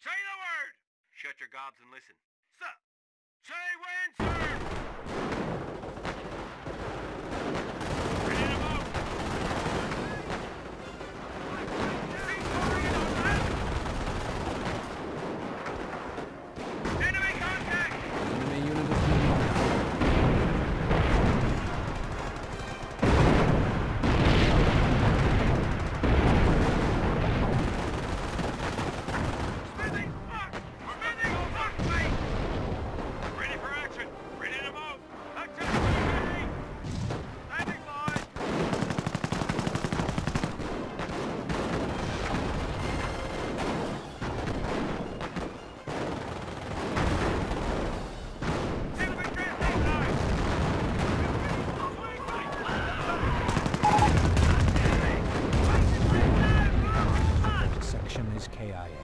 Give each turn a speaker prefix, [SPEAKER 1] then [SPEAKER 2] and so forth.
[SPEAKER 1] Say the word!
[SPEAKER 2] Shut your gobs and listen.
[SPEAKER 1] Sir! Say when, sir! Ready to move! Enemy contact!
[SPEAKER 3] Enemy unit is moving.
[SPEAKER 1] Smithing! Fuck! Smithing! Fuck, mate! Ready for action! Ready to move! Action! Ready! Landing line! Enemy transport line!
[SPEAKER 3] Section is KIA.